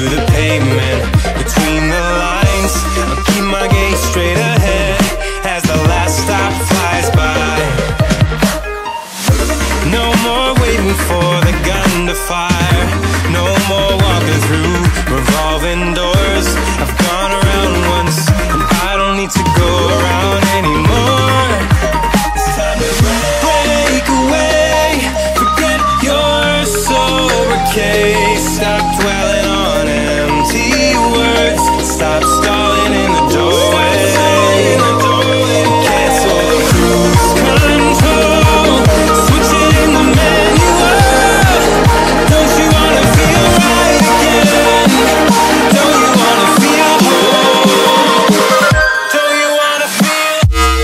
the pavement, between the lines. I'll keep my gaze straight ahead as the last stop flies by. No more waiting for the gun to fire, no more walking through revolving doors. I've gone around once and I don't need to go around anymore. It's time to break away, forget your sober case. Stop dwelling on empty words, stop stalling in the doorway. Cancel the cruise control, switch it in the manual. Don't you wanna feel right again? Don't you wanna feel whole? Don't you wanna feel?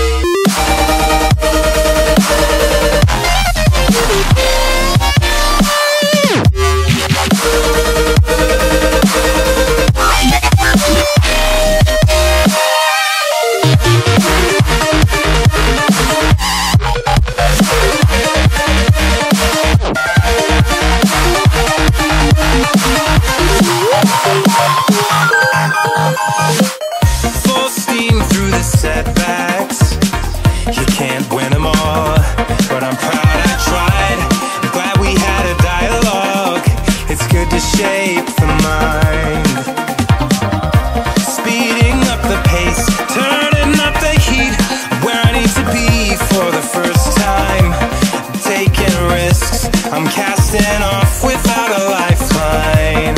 Full steam through the setbacks, you can't win them all, but I'm proud I tried. I'm glad we had a dialogue, it's good to shape the mind. Speeding up the pace, turning up the heat, where I need to be for the first time. Taking risks, I'm casting off without a lifeline.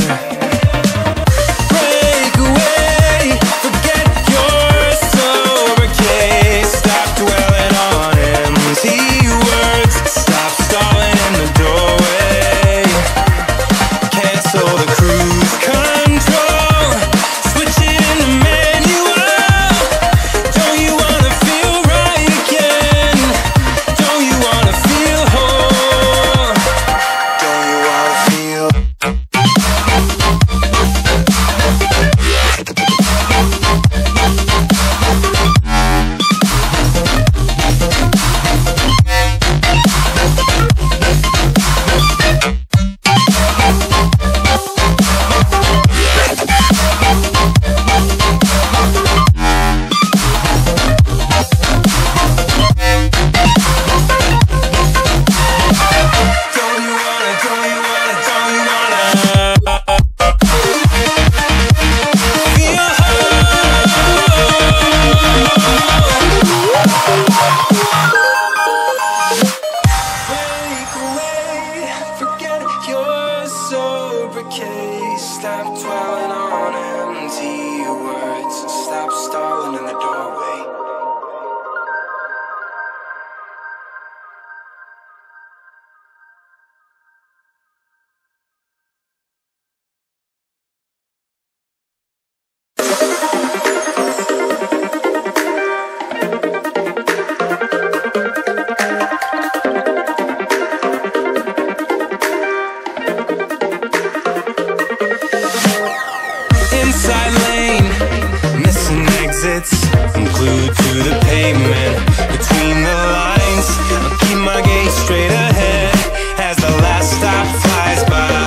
Break away, forget your sober case. Stop dwelling on empty words, stop stalling in the doorway. Cancel the cruise control, switch it in the manual. Don't you wanna feel right again? Don't you wanna feel whole? Don't you wanna feel? Stop dwelling on empty words, stop stalling in the doorway. Inside lane, missing exits, I'm glued to the pavement, between the lines. I'll keep my gaze straight ahead as the last stop flies by.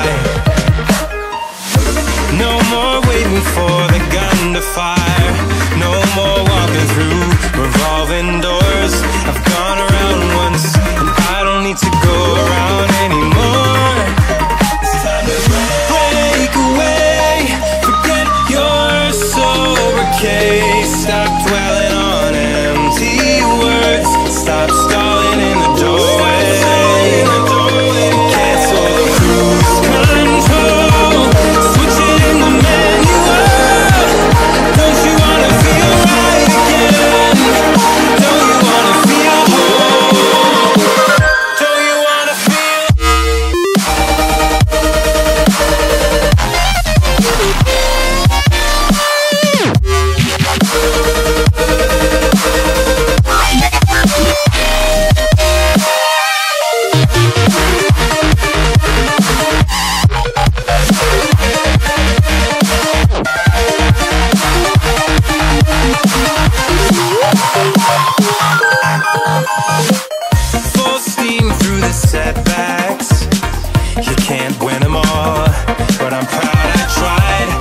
No more waiting for the gun to fire, no more walking through revolving doors. I've gone around once and I don't need to go around anymore. It's time to break away, forget your sober case. Stop dwelling on empty words, stop stalling in the doorway. Cancel the cruise control, switch it in the manual. Don't you wanna feel right again? Don't you wanna feel whole? Don't you wanna feel? Full steam through the setbacks, you can't win them all, but I'm proud I tried.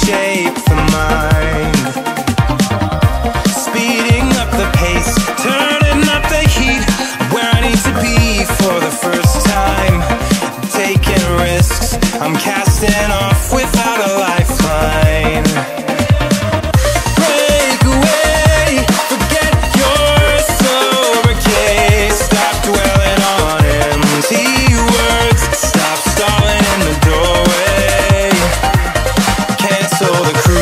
shape the mind. Speeding up the pace, turning up the heat, where I need to be for the first time. Taking risks, I'm casting off without a lifeline. Break away, forget your sober case. Stop dwelling on empty words, stop stalling in the doorway. Cancel the crew.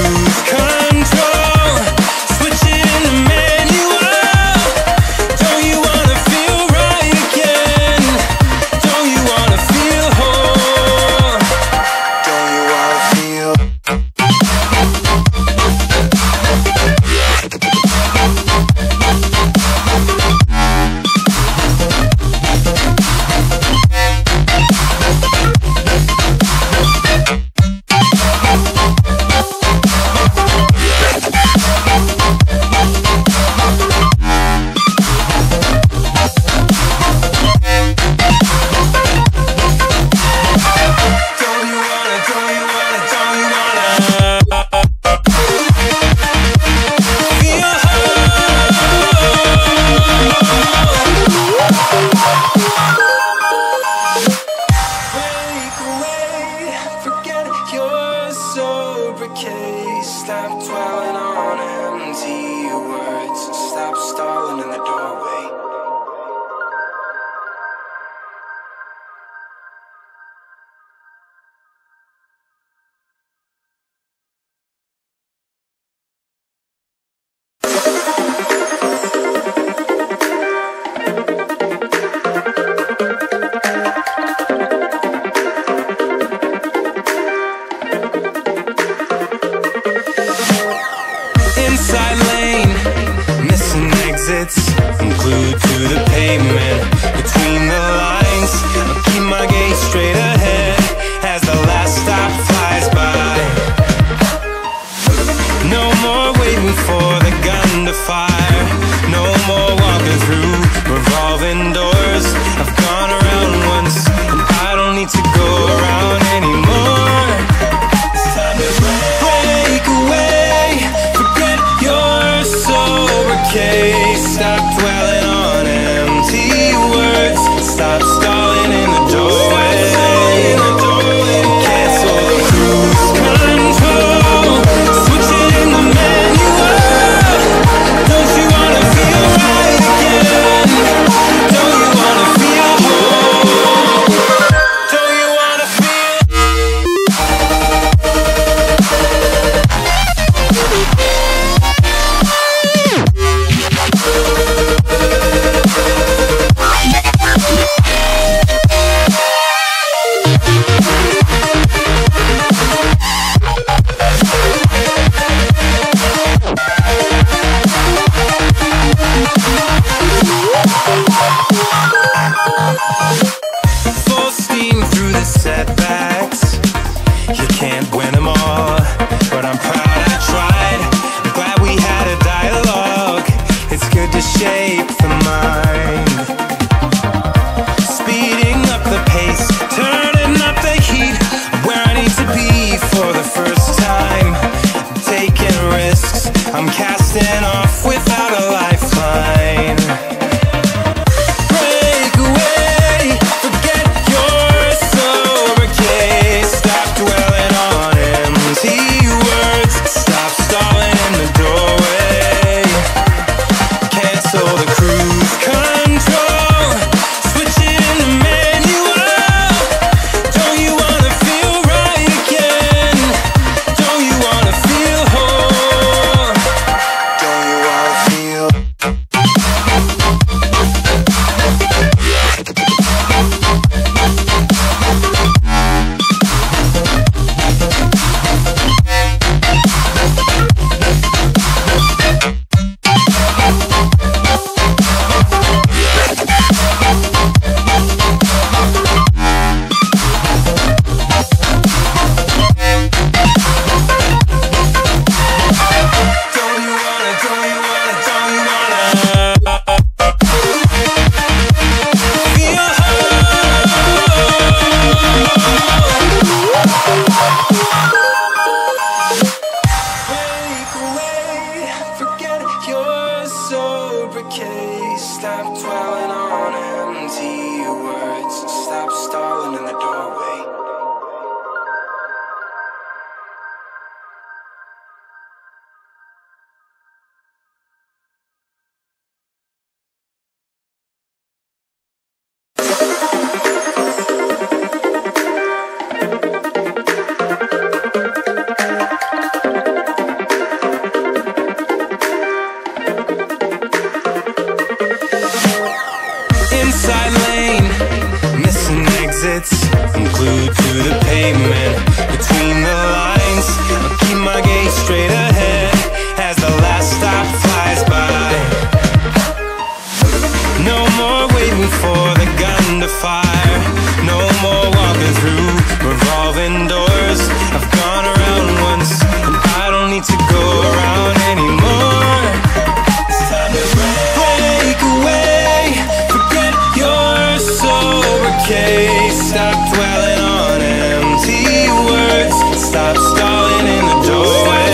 for the gun to fire. No more walking through revolving doors. I've gone around once, and I don't need to go around anymore. It's time to break away. Forget your sober case. Stop dwelling on empty words. Stop stalling in the doorway.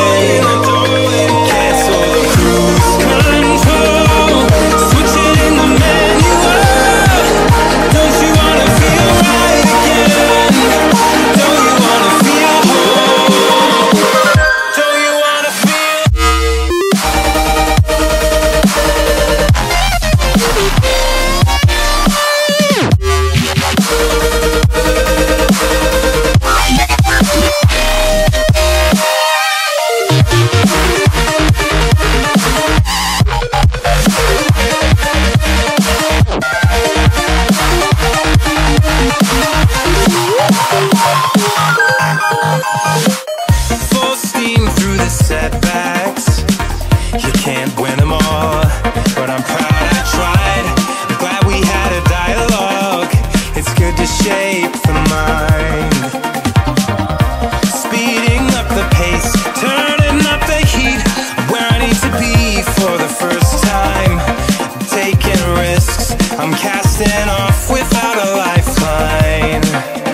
Cancel the cruise control. Switch it in the manual. Don't you wanna feel right again? Don't you wanna feel whole? Don't you wanna feel? Full steam through the setbacks. You can't win them all, but I'm proud I tried. I'm glad we had a dialogue. It's good to shape the mind. Speeding up the pace, turning up the heat. Where I need to be for the first time. Taking risks, I'm casting off without a lifeline.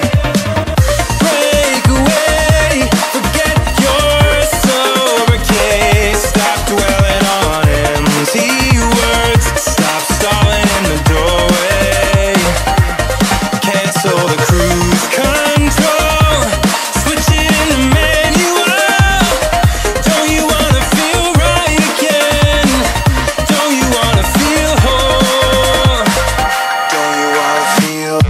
Break away, forget your sober case. Stop dwelling on empty words. Stop stalling in the doorway. Cancel the cruise control. Switch it in the manual. Don't you wanna feel right again? Don't you wanna feel whole? Don't you wanna feel?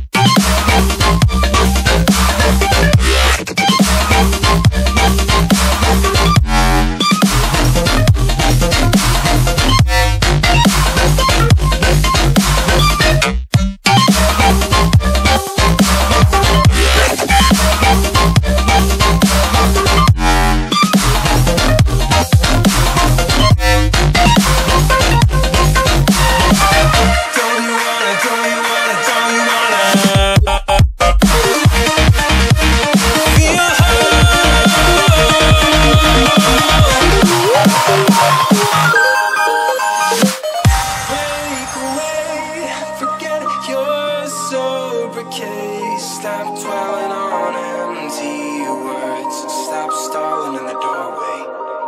Don't you wanna, don't you wanna, don't you wanna feel Break away, forget your sober case. Stop dwelling on empty words. Stop stalling in the doorway.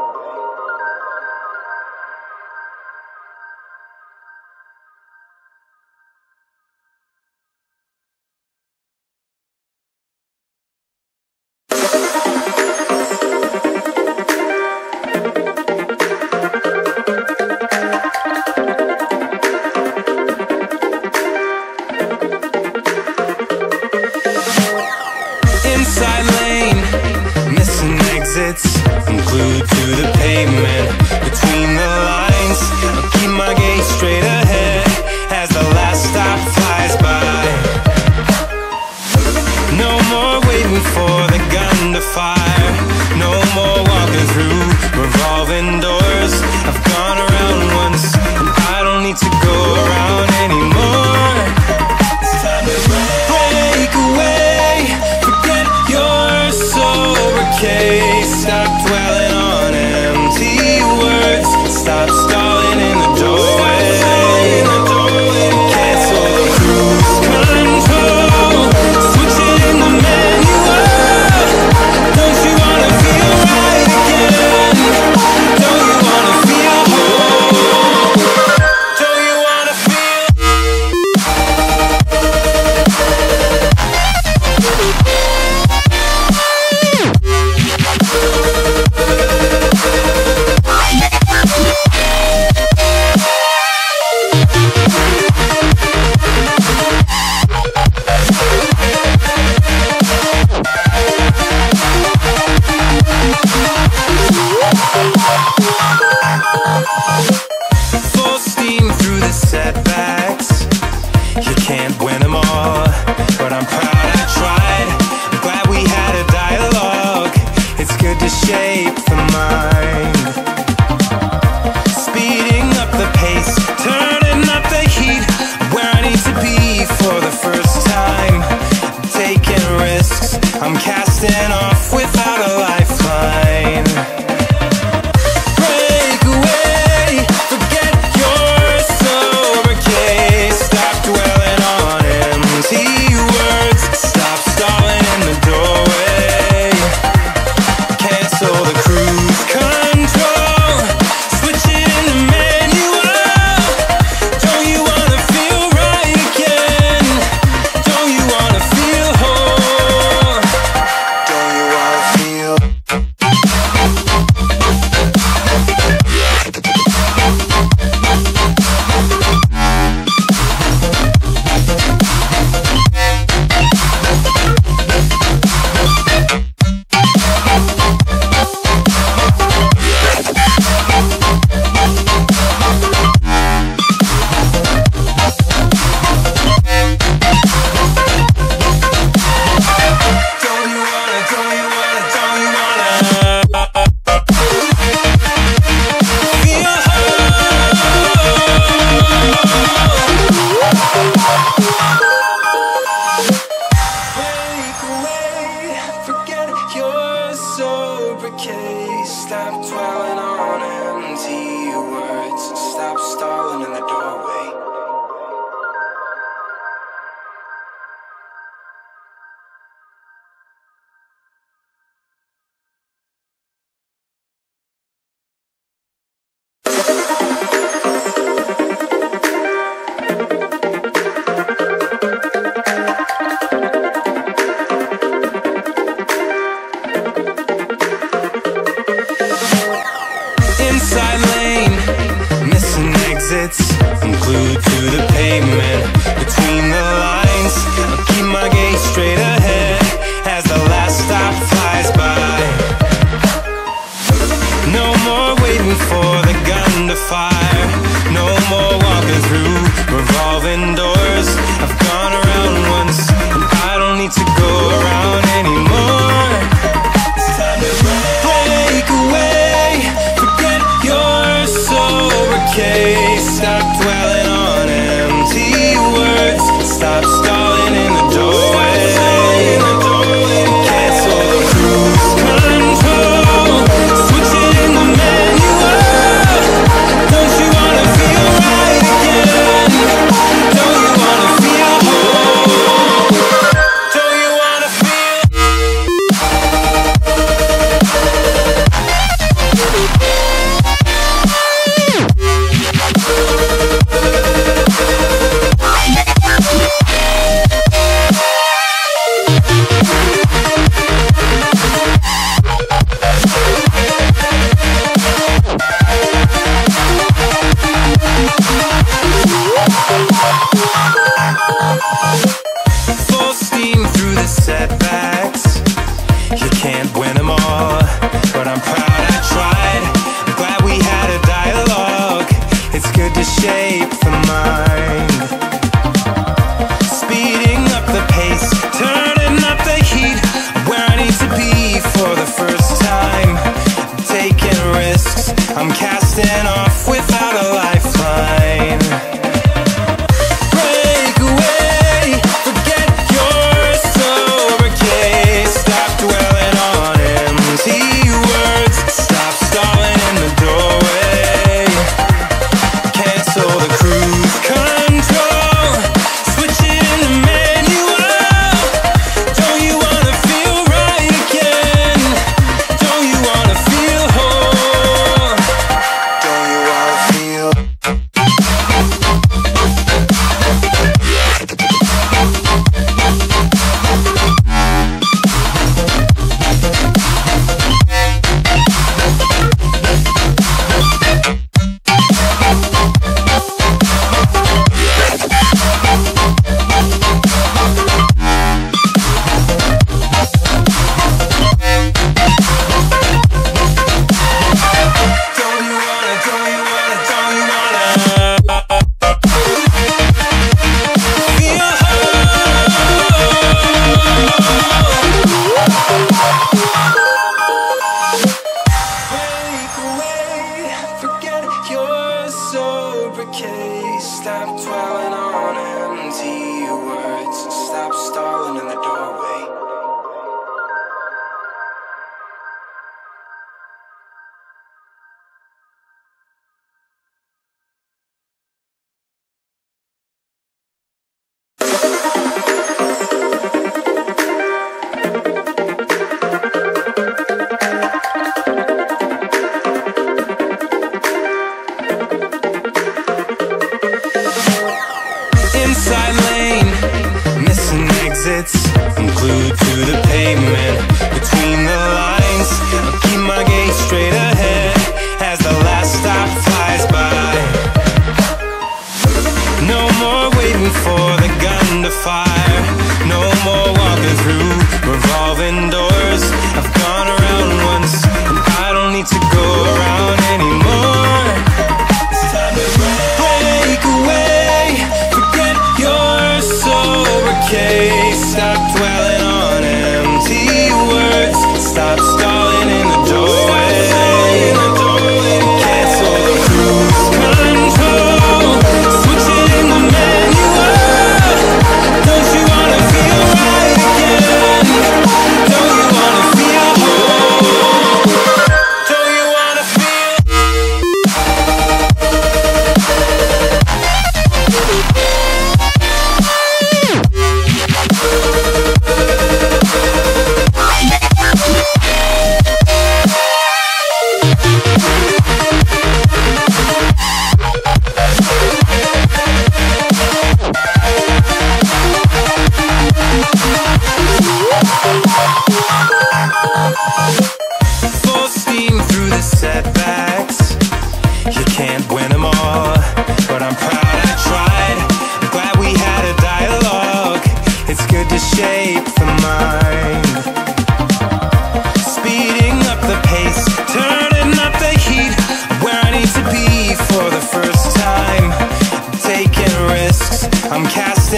Inside lane, missing exits. I'm glued to the pavement, between the lines. I'll keep my gaze straight ahead as the last stop flies by. No more waiting for the gun to fire. No more walking through revolving doors. I've gone around once, and I don't need to go around anymore. It's time to break away. Forget your sober case. Stop dwelling on empty words. Stop stalling in the doorway. Cancel the cruise control. Switch it in the manual. Don't you wanna feel right again? Don't you wanna feel whole? Don't you wanna feel? Full steam through the setbacks. You can't win them all, but I'm proud I tried. I'm glad we had a dialogue. It's good to shape the mind. Speeding up the pace, turning up the heat. Where I doors. I've gone around once, and I don't need to go around anymore. It's time to break away, forget your sober case. Stop dwelling on empty words, stop stalling in the doorway. Cancel the cruise control, switch it in the manual. Don't you wanna feel right again? Don't you wanna feel whole? Don't you wanna feel? Full steam through the setbacks. You can't win them all, but I'm proud I tried. I'm glad we had a dialogue. It's good to shape the mind. Speeding up the pace, turning up the heat. I'm where I need to be for the first time. I'm taking risks, I'm casting off without a lifeline. Break away, forget your sober case. Stop dwelling on empty words, stop stalling in the doorway. Cancel the cruise control, switch it in the manual. Don't you wanna feel right again? Don't you wanna feel whole? Don't you wanna feel? Don't you wanna, don't you wanna, don't you wanna feel break away, forget your sober case. Stop dwelling on empty words, stop stalling in the doorway. Inside lane, missing exits. I'm glued to the pavement, between the lines. I'll keep my gaze straight ahead as the last stop flies by. No more waiting for the gun to fire, no more walking through revolving doors. I've gone around once, and I don't need to go around anymore. It's time to break away, forget your sober case. Stop dwelling on empty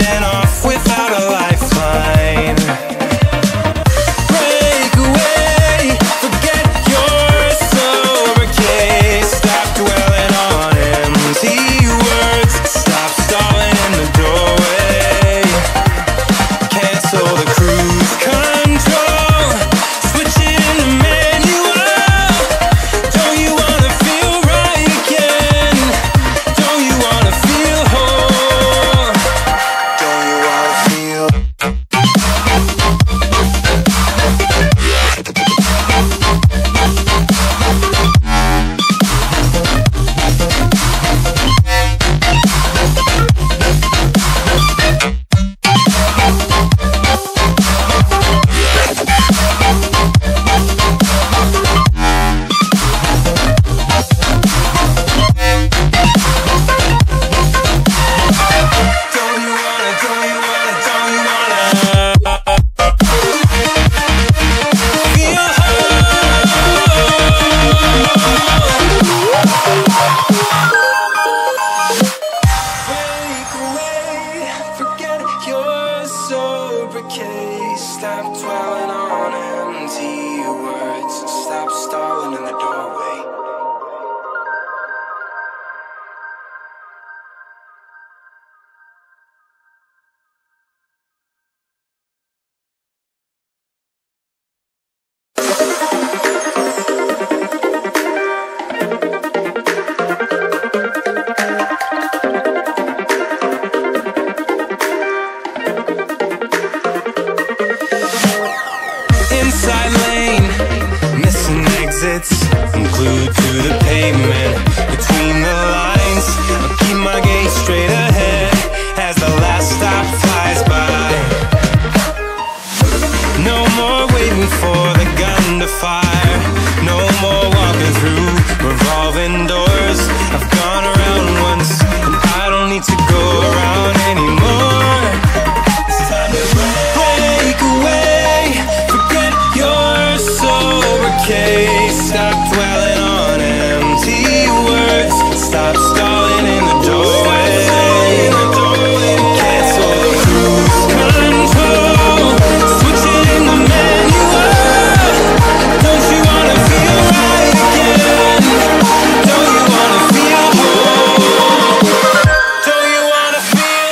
casting off without a lifeline. Break away, forget your sober case. Stop dwelling on empty words. Stop stalling in the doorway. Cancel the cruise control. Switch it in the manual. Don't you wanna feel right again? Don't you wanna feel whole? Don't you wanna feel? Stop dwelling on empty words. Stop stalling in the doorway. Inside lane, missing exits, I'm glued to the pavement. Between the lines, I'll keep my gaze straight ahead as the last stop flies by. No more waiting for the gun to fire. No more walking through revolving doors. I've gone around once, and I don't need to go around anymore. It's time to break away. Forget your sober case. Stop dwelling on empty words. Stop stalling in the doorway. Cancel the cruise control. Switch it in the manual. Don't you wanna feel right again? Don't you wanna feel whole? Don't you wanna feel?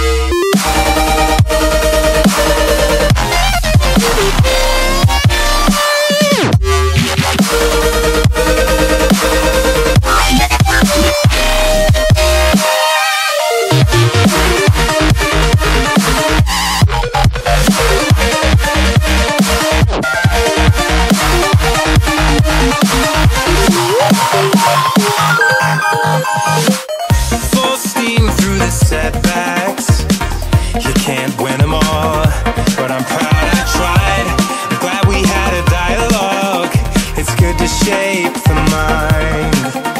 Full steam through the setbacks. You can't win them all, but I'm proud I tried. I'm glad we had a dialogue. It's good to shape the mind.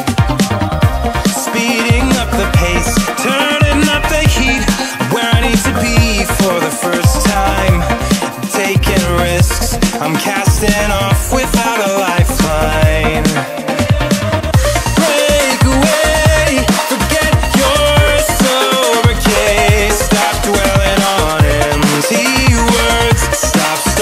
Speeding up the pace, turning up the heat. Where I need to be for the first time. Taking risks, I'm casting off without a lifeline. Break away, forget your sober case. Stop dwelling on empty words. Stop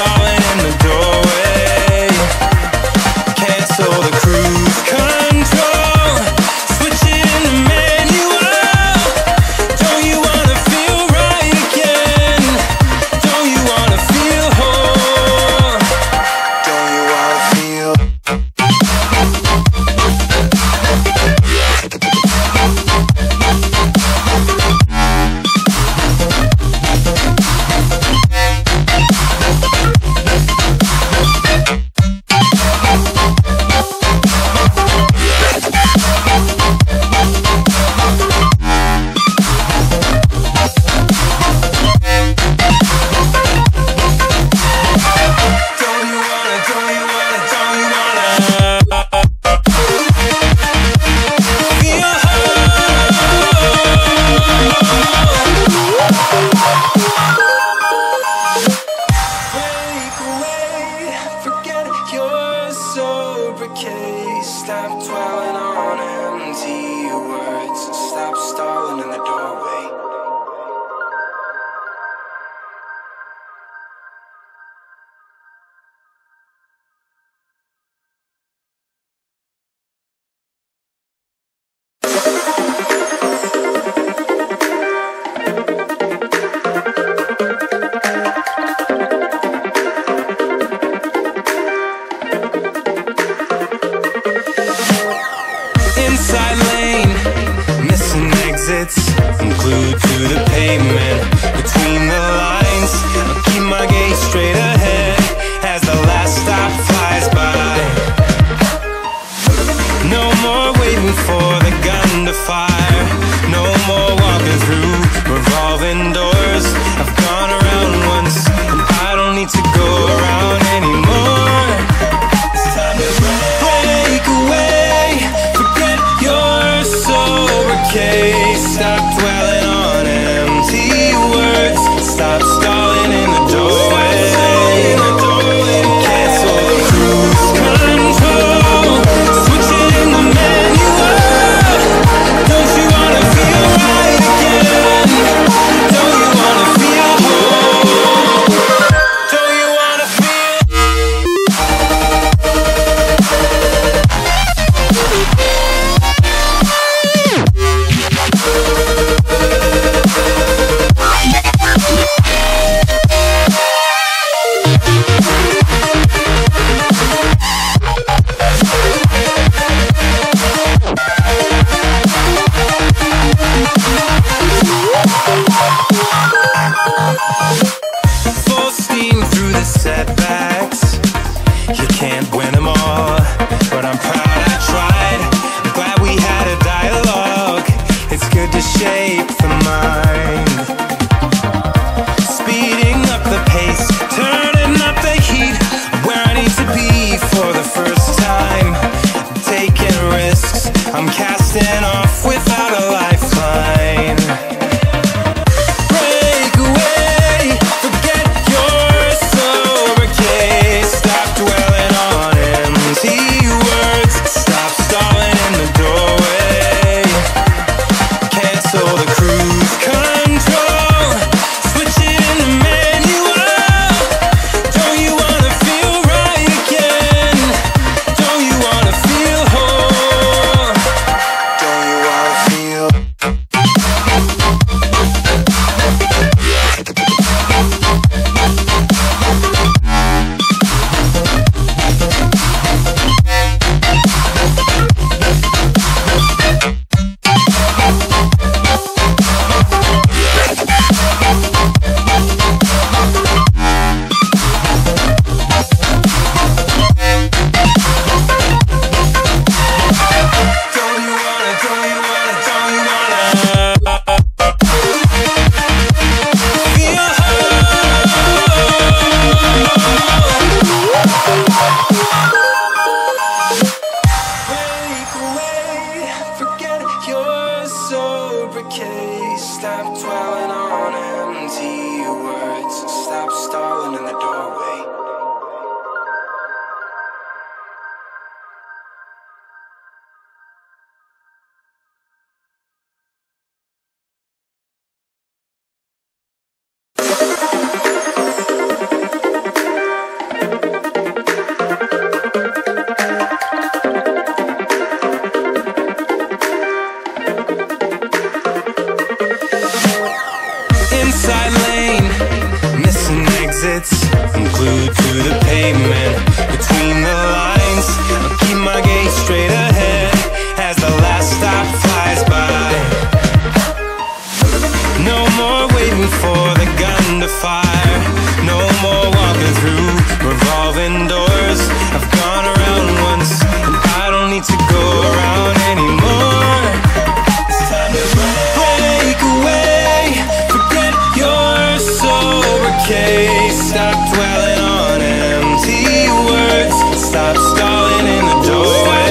fire. No more walking through revolving doors. I've gone around once, and I don't need to go around anymore. It's time to break away. Forget your sober case. Stop dwelling on empty words. Stop stalling in the doorway.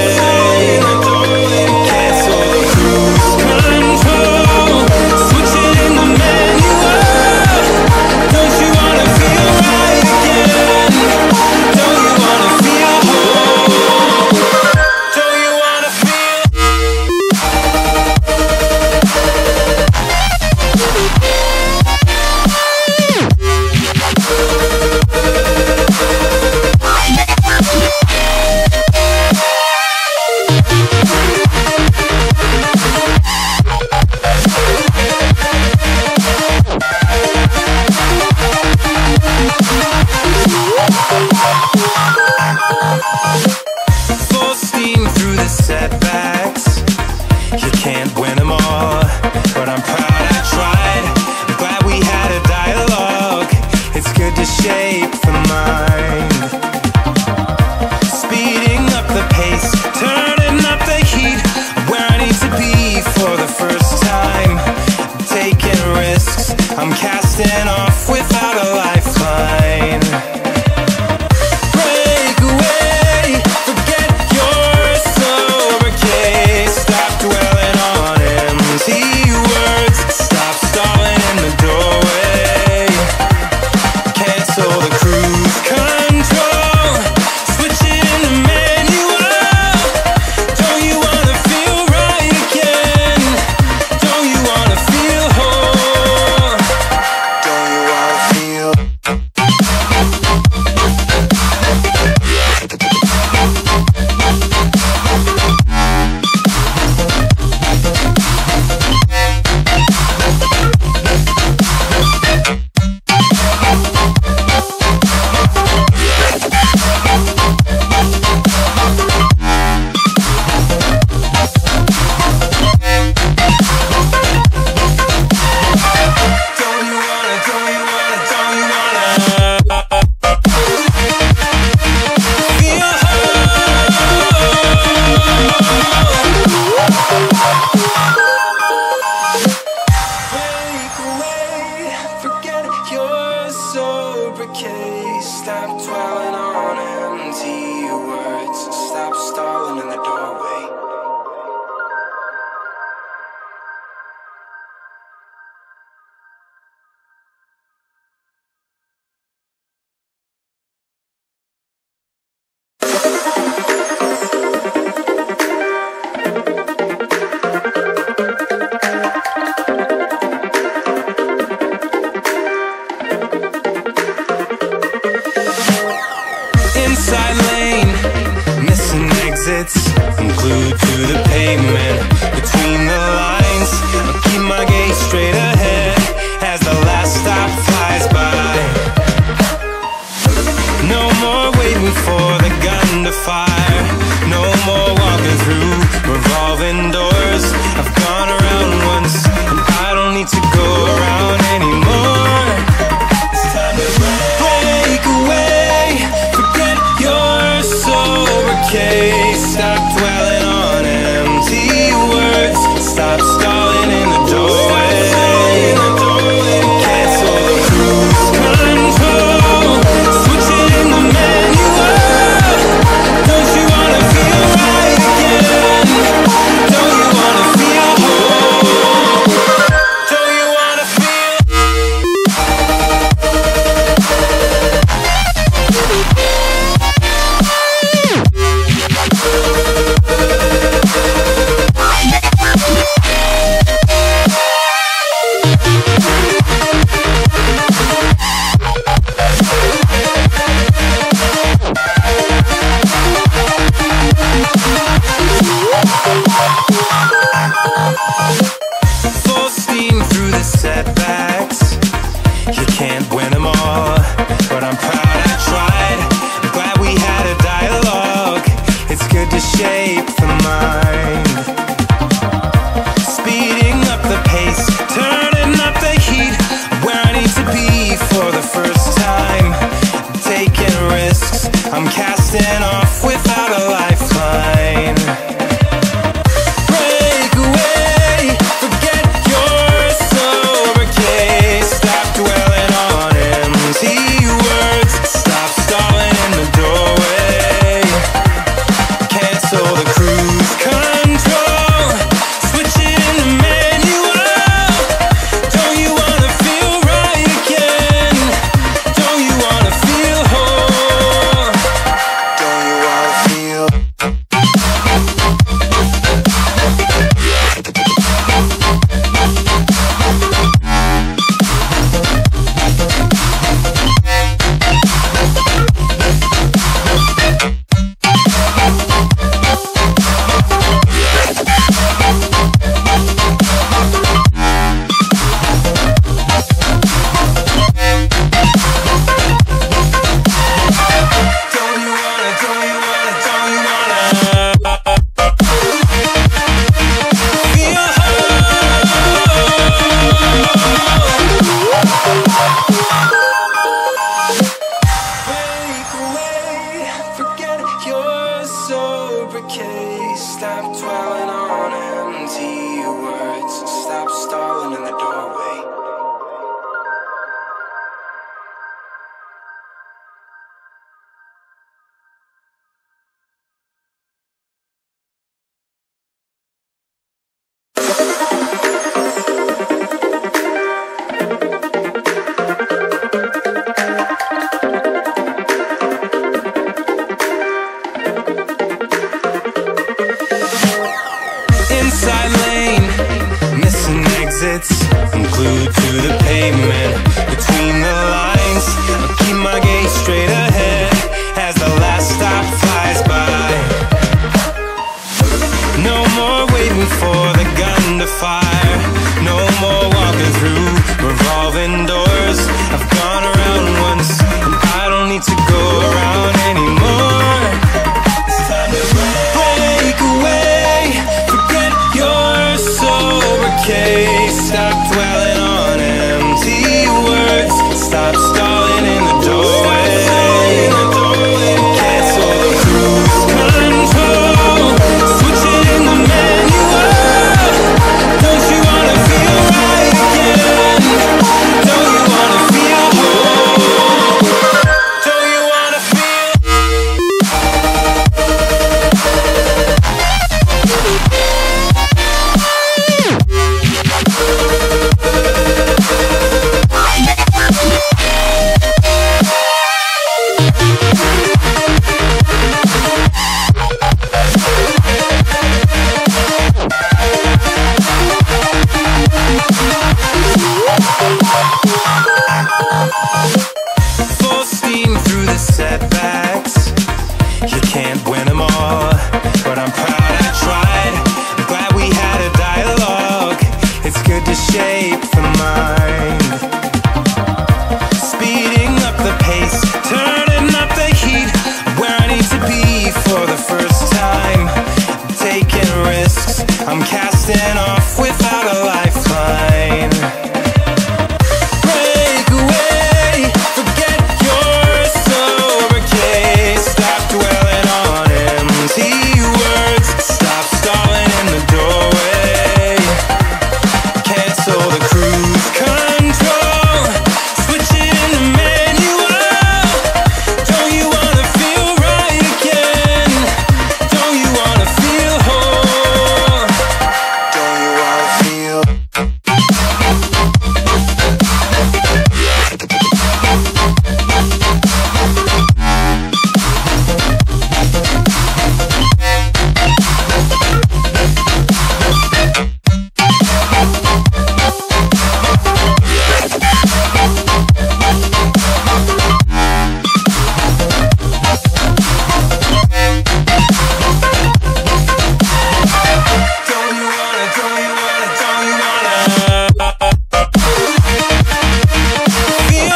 Cancel the cruise control. Switch it in the manual. Don't you wanna feel right again? Don't you wanna feel whole? Don't you wanna feel? Full steam through the setbacks. You can't win them all, but I'm proud I tried. I'm glad we had a dialogue. It's good to shape the mind. Speeding up the pace, turning up the heat. Where I need to be for the first time. Taking risks, I'm casting off without a lifeline. Break away, forget your sober case. Stop dwelling on empty words. Stop stalling in the doorway. Cancel the cruise control. Switch it in the manual. Don't you wanna feel right again? Don't you wanna feel whole? Don't you wanna feel? Don't you wanna, don't you wanna, don't you wanna feel break away, forget your sober case. Stop dwelling on empty words. Stop stalling in the doorway. Inside lane, missing exits. I'm glued to the pavement, between the lines. I'll keep my gaze straight ahead as the last stop flies by. No more waiting for the gun to fire. No more walking through revolving doors. I've gone around once, and I don't need to go around anymore. It's time to break away. Forget your sober case. Stop dwelling on empty words. Stop stalling in the doorway. Cancel the cruise control. Switch it in the manual. Don't you wanna feel right again? Don't you wanna feel whole? Don't you wanna feel? Full steam through the setbacks. You can't win them all, but I'm proud I tried. I'm glad we had a dialogue. It's good to shape the mind. Speeding up the pace, turning up the heat. Where I need to be for Stop stalling in the doorway. Cancel the cruise control. Switch it in the manual. Don't you wanna feel right again? Don't you wanna feel whole? Don't you wanna feel? Full steam through the setbacks. You can't win them all, but I'm proud I tried. I'm glad we had a dialogue. It's good to shape the mind. Speeding up the pace, turning up the heat. Where I need to be for the first time. Taking risks, I'm casting off without a lifeline. Break away, forget your sober case. Stop dwelling on empty words. Stop stalling in the doorway. Cancel the cruise control. Switch it in the manual. Don't you wanna feel right again? Don't you wanna feel whole? Don't you wanna feel? Don't you wanna, don't you wanna, don't you wanna feel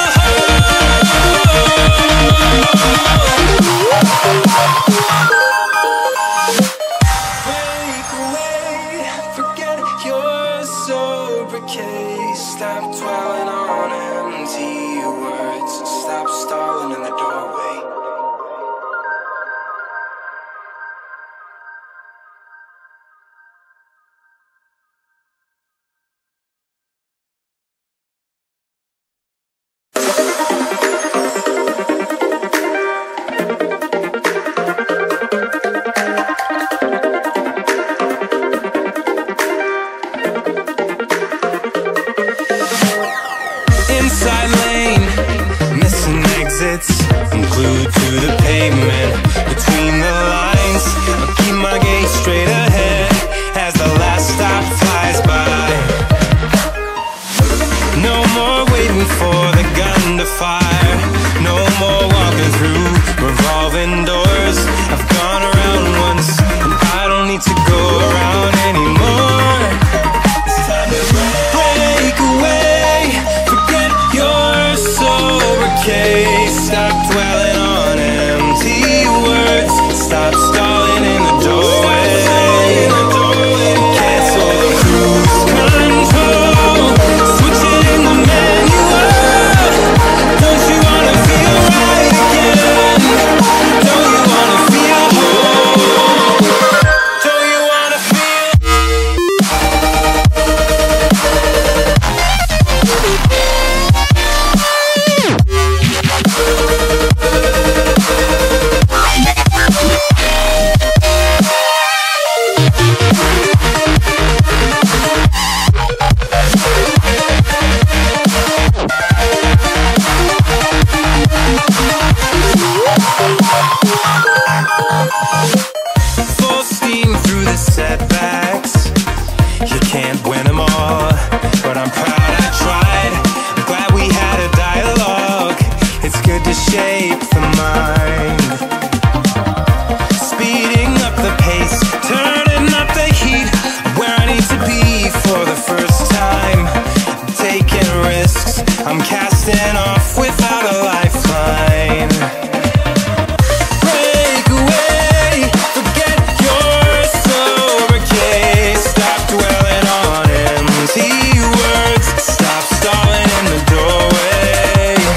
Break away, forget your sober case. Stop dwelling on empty words. Stop stalling in the doorway. Inside lane, missing exits. I'm glued to the pavement, between the lines. I'll keep my gaze straight ahead as the last stop flies by. No more waiting for the gun to fire. No more walking through revolving doors. I've gone around once, and I don't need to go around anymore. It's time to break away. Forget your sober case. Stop dwelling on empty words. Stop stalling in the doorway. Cancel the cruise control. Switch it in the manual. Don't you wanna feel right again? Don't you wanna feel whole? Don't you wanna feel? Full steam through the setbacks. You can't win them all, but I'm proud I tried. I'm glad we had a dialogue. It's good to shape the mind. Speeding up the pace, turning up the heat. Where I need to be for the first time. Taking risks, I'm casting off without a lifeline. Break away, forget your sober case. Stop dwelling on empty words. Stop stalling in the doorway.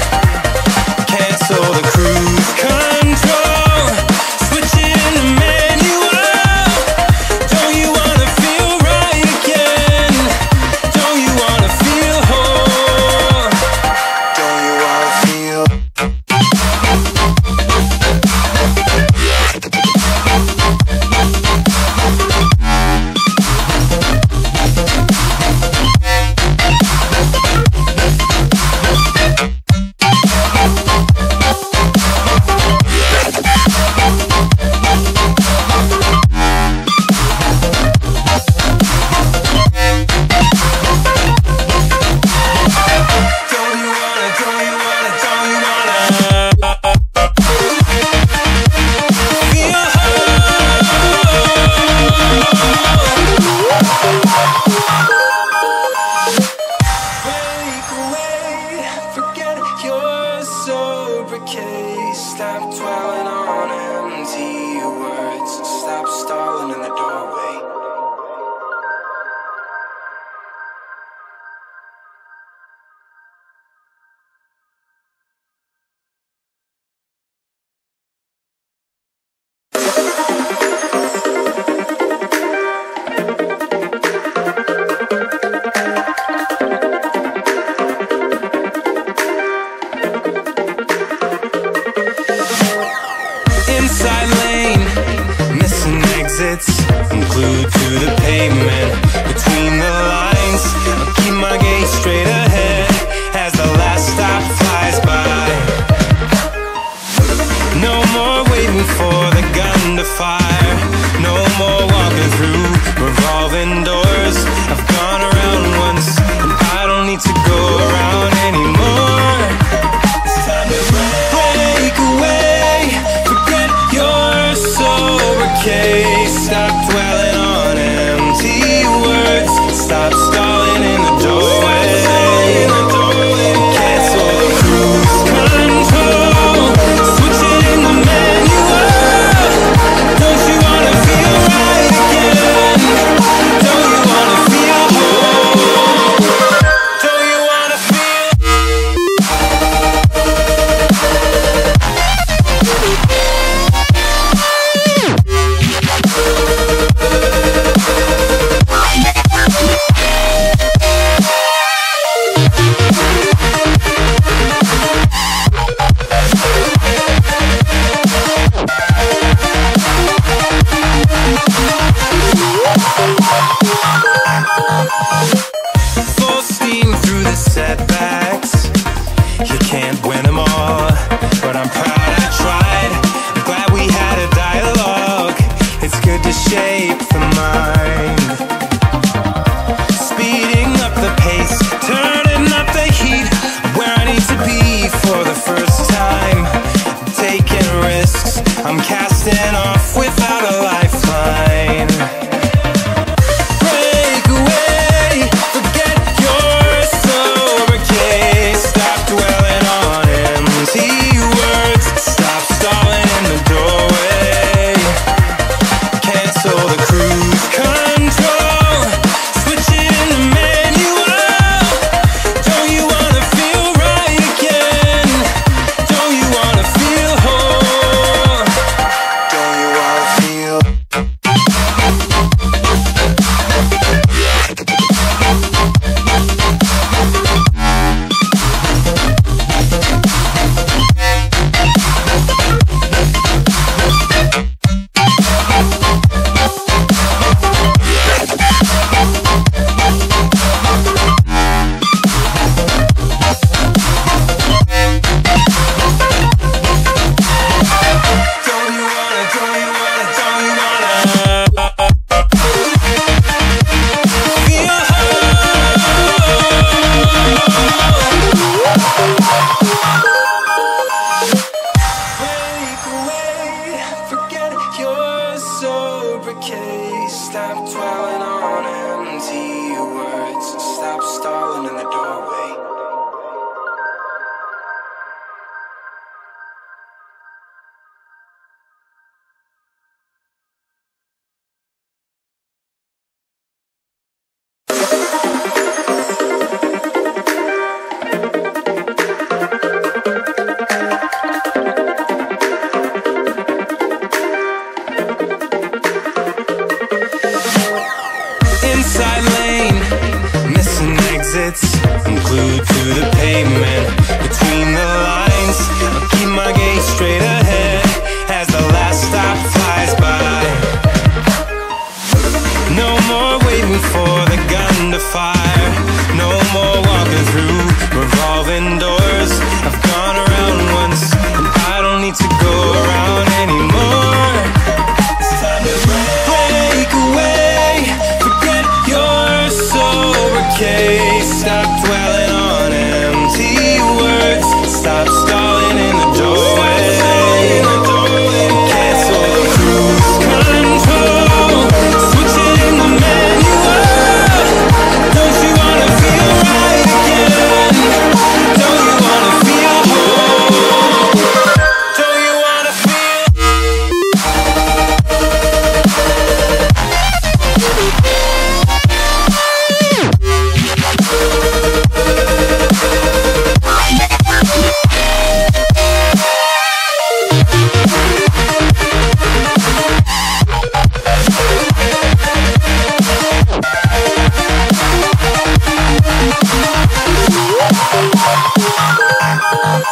sobercase. Stop dwelling on empty words. Stop stalling in the doorway. Inside lane, missing exits, I'm glued to the pavement. Between the lines, I'll keep my gaze straight ahead as the last stop flies by. No more waiting for the gun to fire. No more walking through revolving doors. I've gone around once, and I don't need to go around anymore. It's time to break away. Forget your sober case. Stop dwelling on empty words. Stop stalling in the doorway. Cancel the cruise control. Switch it in the manual. Don't you wanna feel right again? Don't you wanna feel whole? Don't you wanna feel? Full steam through the setbacks. You can't win them all, but I'm proud I tried. I'm glad we had a dialogue. It's good to shape the mind. Speeding up the pace, turning up the heat. Where I need to be for the first time. Taking risks, I'm casting off without a lifeline. Break away, forget your sober case. Stop dwelling on empty words. Stop stalling in the doorway. Cancel the cruise control. Switch it in the manual. Don't you wanna feel right again?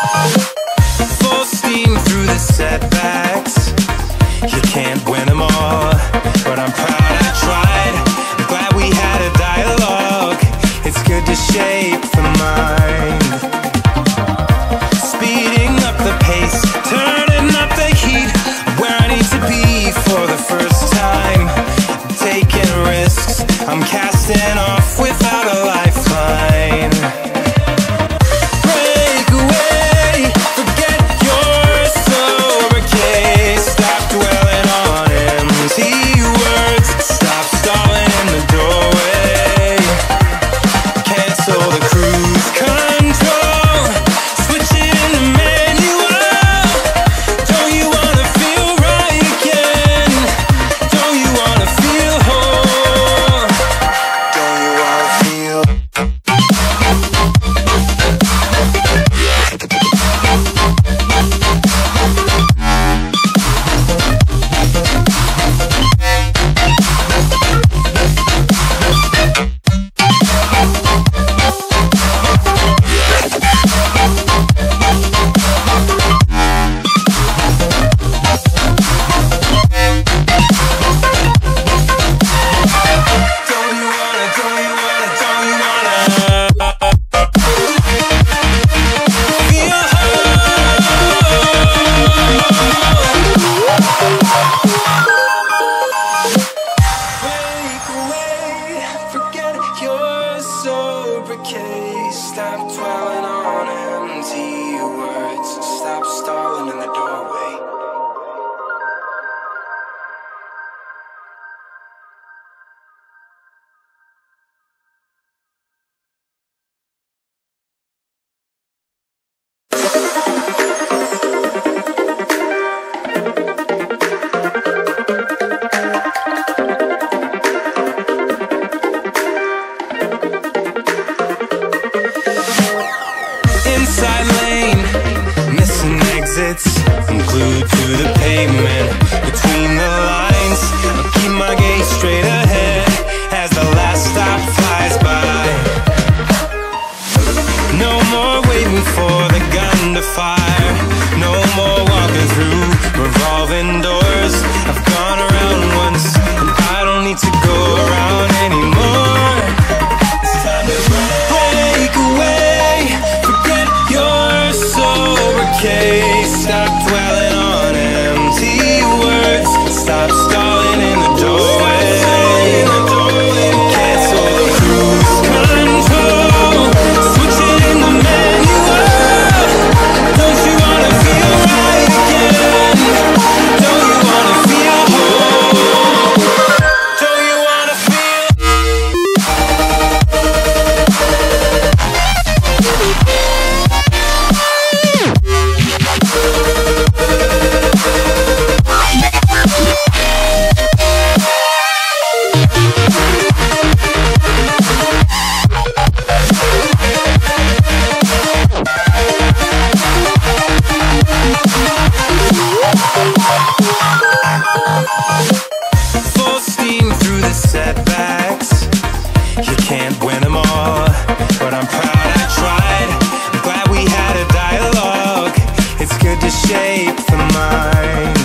Full steam through the setbacks. You can't win them all, but I'm proud I tried. I'm glad we had a dialogue. It's good to shape the mind. Speeding up the pace, turning up the heat. Where I need to be for the first time. Taking risks, I'm casting off without a lifeline. Break away, forget your sober case. Stop dwelling on empty words. Stop stalling in the doorway. Cancel the cruise control. Switch it in the manual. Don't you wanna feel right again? Don't you wanna feel whole? Don't you wanna feel? Stop dwelling on empty words. Stop stalling in the doorway. Inside lane, missing exits. I'm glued to the pavement, between the lines. I'll keep my gaze straight ahead as the last stop flies by. No more waiting for the gun to fire. No more walking through revolving doors. I've gone around once, and I don't need to go around anymore. It's time to break away. Forget your sober case. Stop dwelling on empty words. Stop stalling in the doorway. Cancel the cruise control. Switch it in the manual. Don't you wanna feel right again? Don't you wanna feel whole? Don't you wanna feel? Full steam through the setbacks. You can't win them all, but I'm proud I tried. I'm glad we had a dialogue. It's good to shape the mind.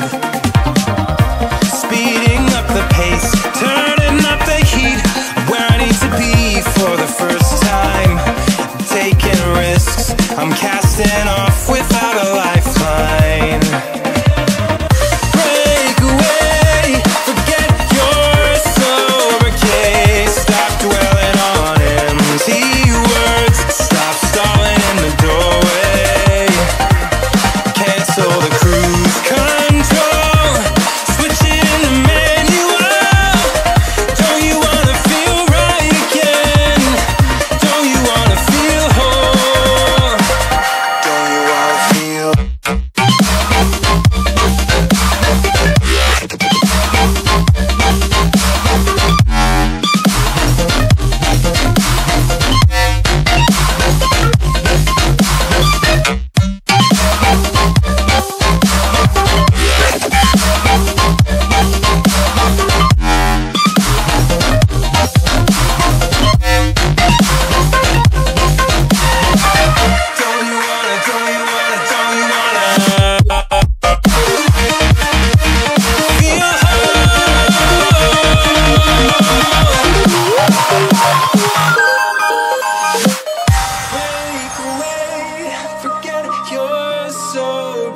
Speeding up the pace, turning up the heat. Where I need to be for the first time. Taking risks, I'm casting off without a lifeline. Break away, forget your sober case. Stop dwelling on empty words. Stop stalling in the doorway. Cancel the cruise control. Switch it in the manual. Don't you wanna feel right again? Don't you wanna feel whole? Don't you wanna feel?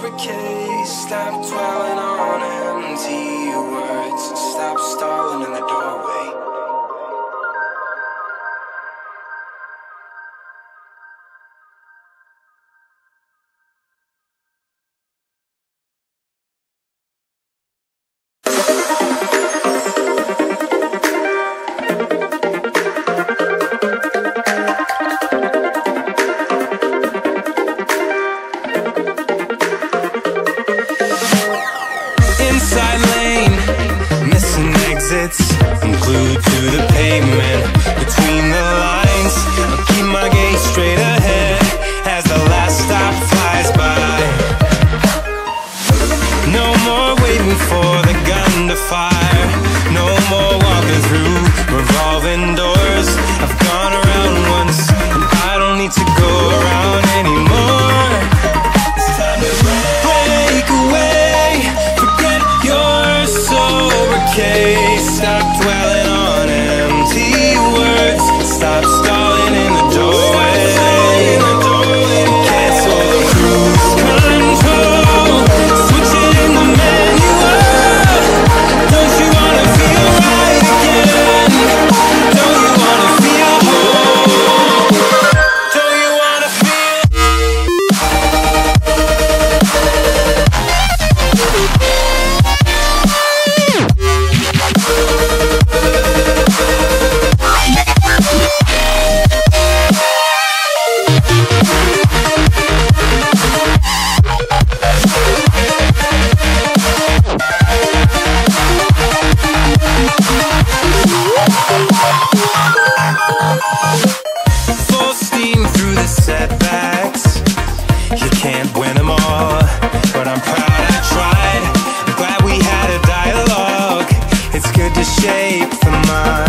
overcase. Stop dwelling on empty words. Stop stalling in the doorway. Inside lane, missing exits, I'm glued to the pavement. Between the lines, I'll keep my gaze straight ahead as the last stop flies by. No more waiting for the gun to fire. No more walking through revolving doors. I've gone around once, and I don't need to go around anymore. It's time to break away. Forget your sober case. Stop dwelling on empty words. Stop stalling in the doorway. Cancel the cruise control. Switching the manual. Don't you wanna feel right again? Don't you wanna feel whole? Don't you wanna feel? Full steam through the setbacks. You can't win them all, but I'm proud I tried. I'm glad we had a dialogue. It's good to shape the mind.